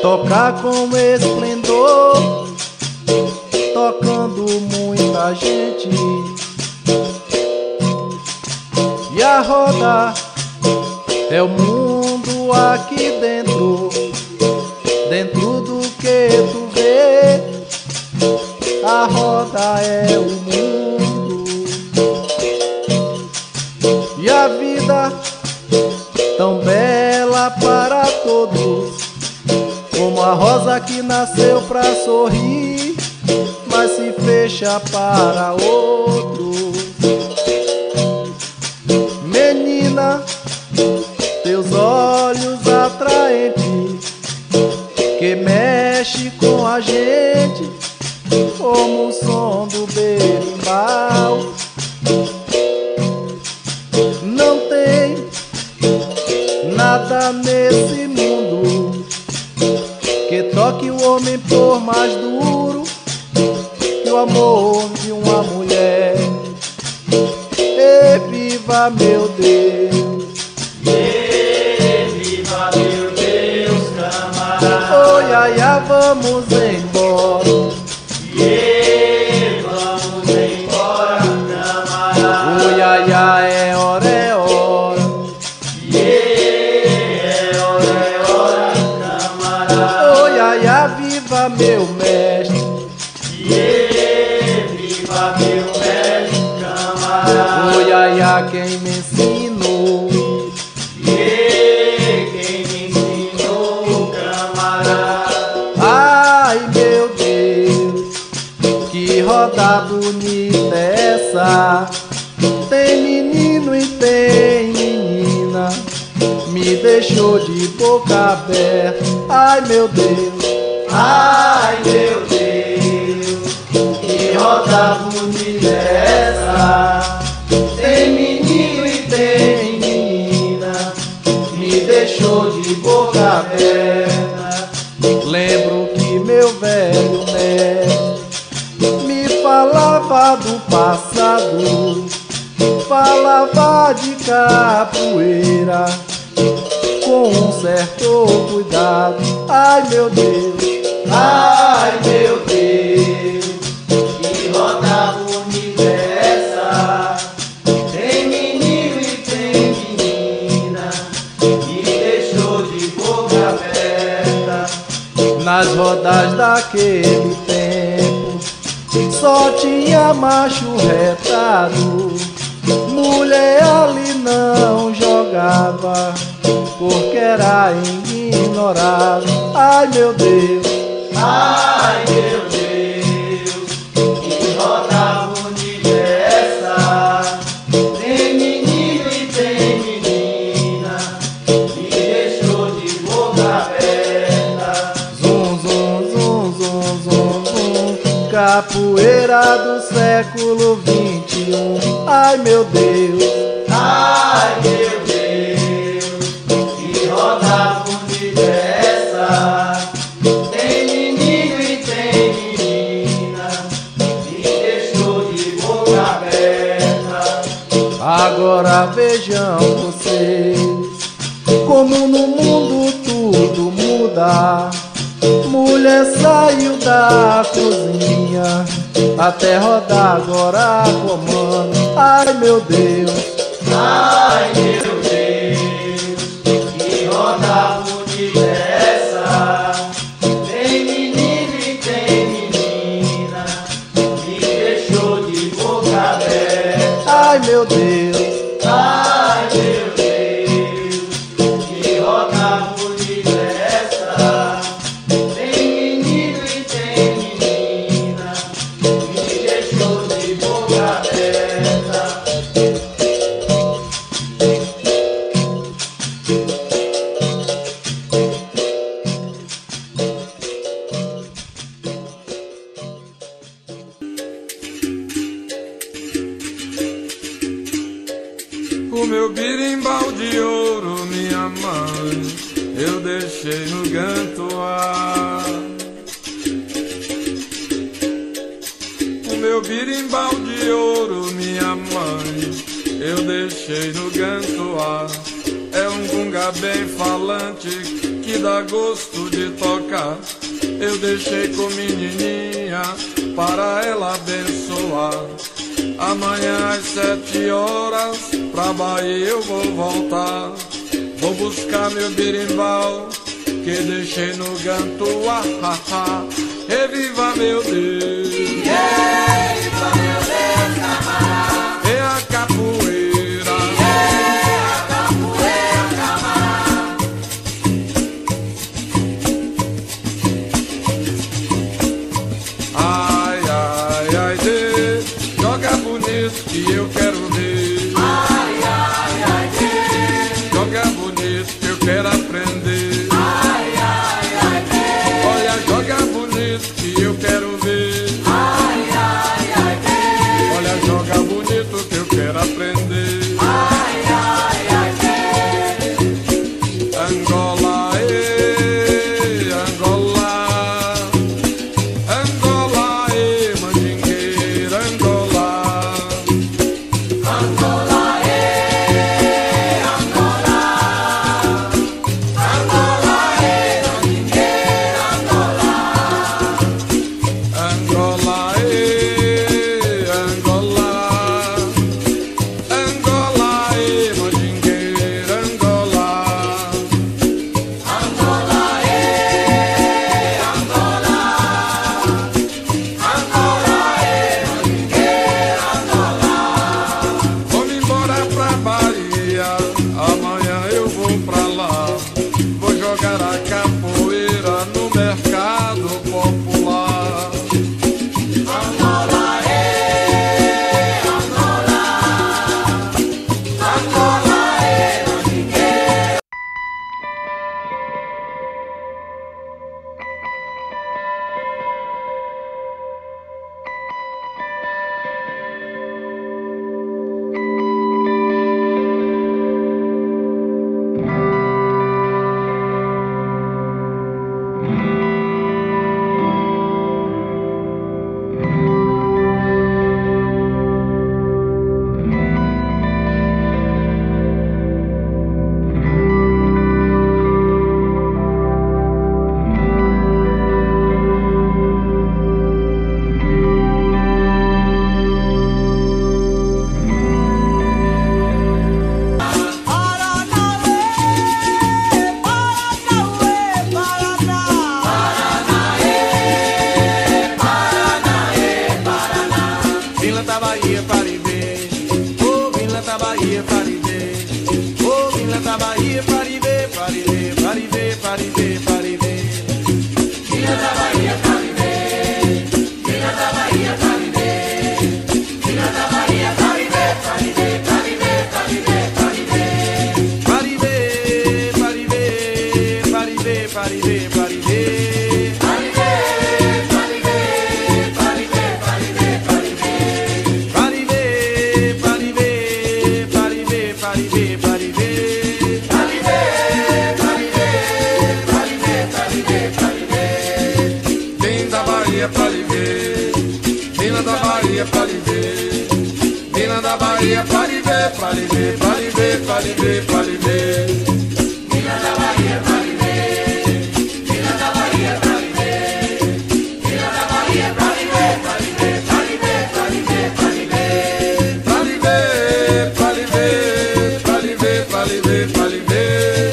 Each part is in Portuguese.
tocar com esplendor, tocando muita gente, e a roda é o mundo aqui dentro, dentro do que tu vê. A roda é o mundo e a vida tão bela para todos, como a rosa que nasceu pra sorrir, mas se fecha para outros. Menina, teus olhos atraentes que mexe com a gente, como o som do berimbau. Não tem nada nesse mundo que toque o homem por mais duro que o amor de uma mulher. E viva meu Deus, e viva meu Deus, camarada. oi, ai, ai, vamos embora. Vamos embora, camarada. Oi, ai, ai, é hora, é hora. É hora, camarada. Oi, ai, ai, viva meu mestre. Viva meu mestre, camarada. Oi, ai, ai, quem me ensinou. Quem me ensinou, camarada. Ai, meu Deus, que roda bonita é essa. Tem menino e tem menina, me deixou de boca aberta. Ai, meu Deus, Ai, meu Deus, que roda bonita é essa? Tem menino e tem menina, me deixou de boca aberta. lembro que meu velho mestre me falava do passado, falava de capoeira com um certo cuidado. Ai, meu Deus, Ai, meu Deus, que roda bonita é essa? Tem menino e tem menina, me deixou de boca aberta. nas rodas daquele tempo só tinha macho retado, mulher ali não jogava porque era ignorado. Ai, meu Deus, Ai, meu Deus, que roda bonita é essa? Tem menino e tem menina, me deixou de boca aberta. zum, zum, zum, zum, zum, zum, capoeira do século XXI. Ai, meu Deus, Ai, meu Deus, que roda bonita é essa? Tem menino e tem menina, me deixou de boca aberta. agora vejam vocês como no mundo tudo muda. Mulher saiu da cozinha, até rodar agora comanda. Ai, meu Deus, Ai, meu Deus, que roda bonita é essa? Tem menino e tem menina, me deixou de boca aberta. ai, meu Deus, Ai, meu Deus, que roda bonita é essa? Tem menino e tem menina, me deixou de boca aberta. O meu birimbau de ouro, minha mãe, eu deixei no gantoar. O meu birimbau de ouro, minha mãe, eu deixei no gantoar. É um gunga bem falante que dá gosto de tocar. Eu deixei com menininha para ela abençoar. Amanhã às 7 horas pra Bahia eu vou voltar. Vou buscar meu berimbau que deixei no Gantuá. Reviva meu Deus, Reviva meu Deus, camará. é a capoeira, A capoeira, camará. ai, ai, ai, Deus, joga bonito que eu quero ver. Ai, ai, ai, Deus. Joga bonito que eu quero aprender. Ai, ai, ai, Deus. Olha, joga bonito que eu quero ver. Ai, ai, ai, Deus. Olha, joga bonito que eu quero aprender. Ai, ai, ai, Deus. Angola, Angola, Angola, mandingueira, Angola. Angola, Angola. Angola, mandingueira, Angola. Angola, Angola, Angola, mandingueira, Angola. Angola, Angola. Angola, mandingueira, Angola. Vou-me embora pra Bahia, amanhã eu vou pra lá. Vou jogar a capoeira no mercado popular. Angola, Angola. Angola, mandingueira. Vila da Bahia para ver, oh Vila da Bahia para ver, oh Vila da Bahia para ver, para ver, para ver, para ver, para ver. Vila da Bahia pra viver, Vila da Bahia pra viver, Vila da Bahia pra viver, pra viver, pra viver, pra viver, pra viver. Para ver, para ver, para ver, para ver, para ver. Pra lhe ver, Vila da Bahia pra lhe ver, Vila da Bahia pra lhe ver, pra lhe ver, pra lhe ver, pra lhe ver, pra lhe ver. Vila da Bahia pra viver, Vila da Bahia pra viver, Vila da Bahia pra viver, pra viver, pra viver, pra viver, pra viver. Pra lhe ver, pra lhe ver, pra lhe ver, pra lhe ver, pra lhe ver.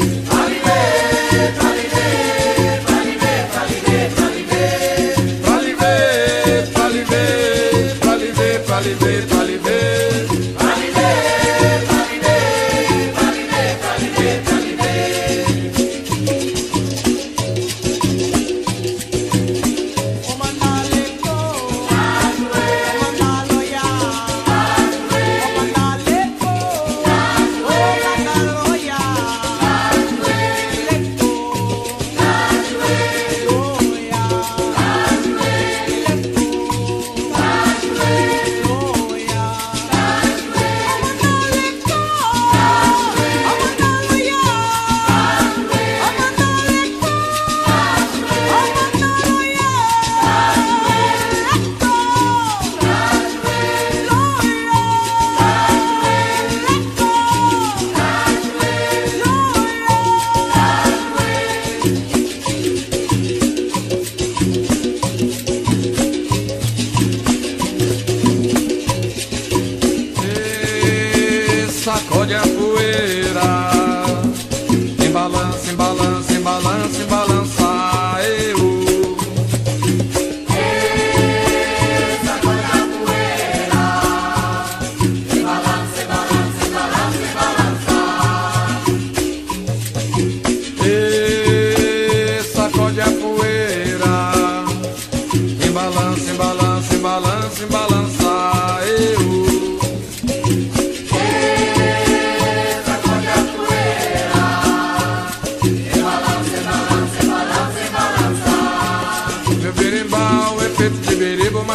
Pra lhe ver, pra lhe ver. Pra viver, pra viver, pra viver, pra viver, pra viver.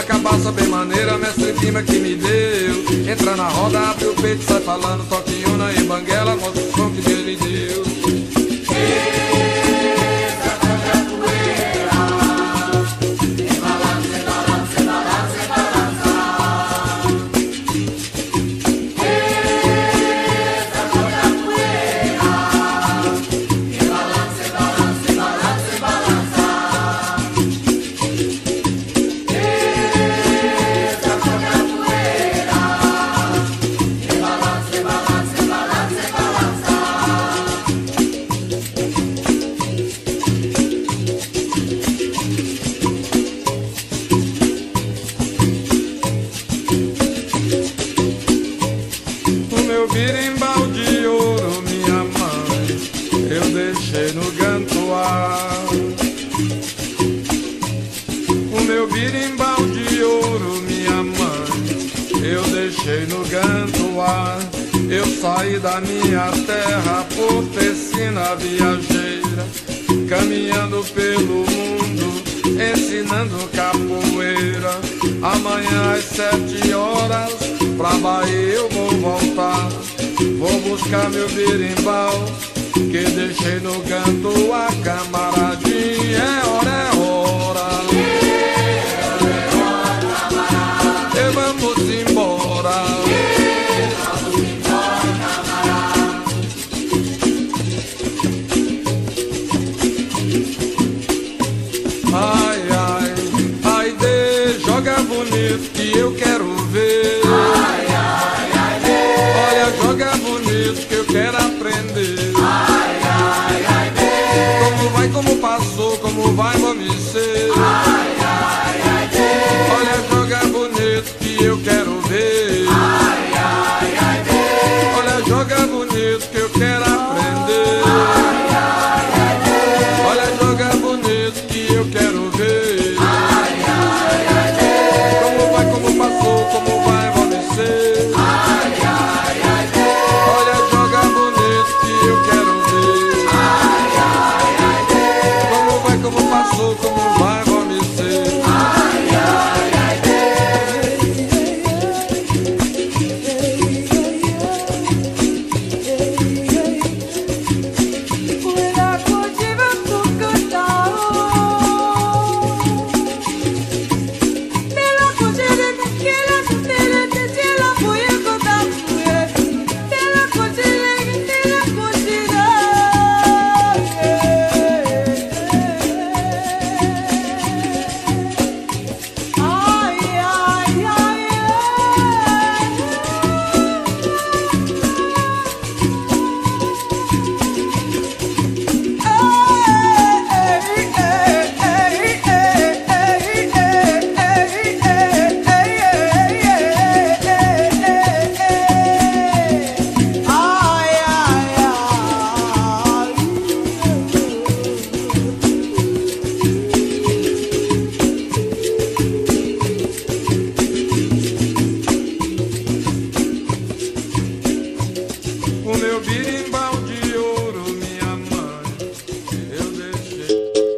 cabaça bem maneira, mestre Lima que me deu. Entra na roda, abre o peito, sai falando, toquiona e banguela, mostra o som que ele deu. Eu saí da minha terra por Tessina viajeira, caminhando pelo mundo, ensinando capoeira. Amanhã às 7 horas pra Bahia eu vou voltar. Vou buscar meu berimbau que deixei no canto a camaradinha. É hora, e vamos embora. Ai, ai, ai, joga bonito que eu quero ver. Ai, ai, ai, olha, joga bonito que eu quero aprender. Ai, ai, ai, como vai, como passou, como vai, vamos ser. Ai, ai, ai, olha, joga bonito que eu quero ver. Ai, ai, ai, olha, joga bonito que eu quero aprender. Ai, ai, ai, olha, joga bonito que eu quero ver. Ai, ai, ai, como vai, como passou, como vai, vamos ser. Ai, ai, ai, olha, joga bonito que eu quero ver. Ai, ai, ai, como vai, como passou, como vai, vamos ser. Ai, ai, ai, O meu birimbau de ouro, minha mãe, eu deixei.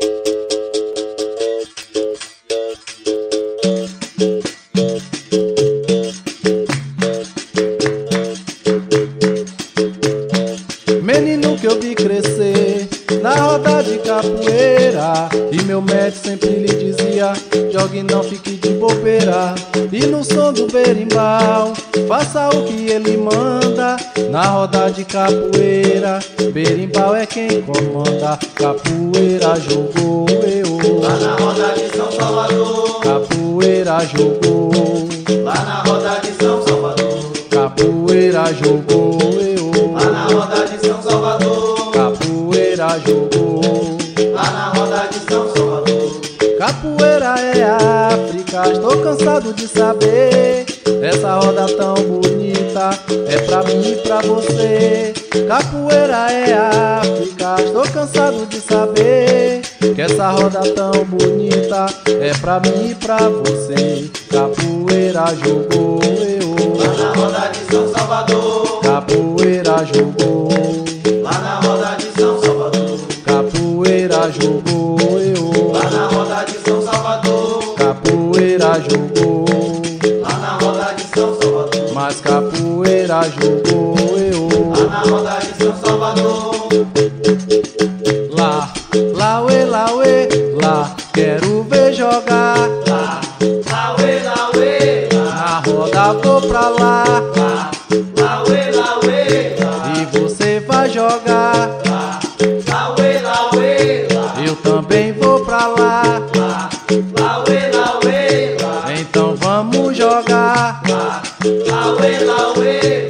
Menino que eu vi crescer na roda de capoeira, e meu mestre sempre lhe dizia: jogue, não fique de bobeira. E no som do berimbau, faça o que ele manda. Na roda de capoeira, berimbau é quem comanda. Capoeira jogou eu, lá na roda de São Salvador. capoeira jogou, Lá na roda de São Salvador. capoeira jogou eu, Lá na roda de São Salvador. capoeira jogou. Lá na roda de São Salvador. Capoeira é África, estou cansado de saber. Essa roda tão bonita é pra mim e pra você. Capoeira é África, estou cansado de saber. Que essa roda tão bonita é pra mim e pra você. Capoeira jogou eu, Lá na roda de São Salvador. capoeira jogou, Lá na roda de São Salvador. capoeira jogou eu, Lá na roda de São Salvador. capoeira jogou. já jogou, eu. Lá na roda de São Salvador. Lá, lá, uê, lá, quero ver jogar. Lá, uê, lá. Na roda vou pra lá. Lá, uê, lá. E você vai jogar. Lá, uê, lá. Eu também vou pra lá. Lá, uê, lá. Então vamos jogar. Lá, uê, lá.